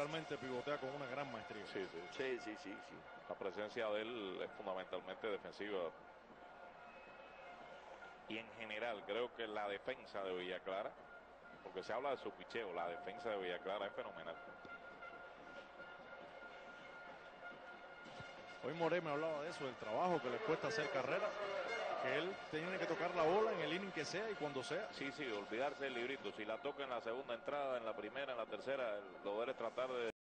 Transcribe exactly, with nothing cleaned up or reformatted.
realmente pivotea con una gran maestría. Sí, sí. Sí, sí, sí, sí. La presencia de él es fundamentalmente defensiva. Y en general creo que la defensa de Villa Clara, porque se habla de su picheo, la defensa de Villa Clara es fenomenal. Hoy Moré me hablaba de eso, del trabajo que le cuesta hacer carrera, que él tiene que tocar la bola en el inning que sea y cuando sea. Sí, sí, olvidarse del librito. Si la toca en la segunda entrada, en la primera, en la tercera, lo debe tratar de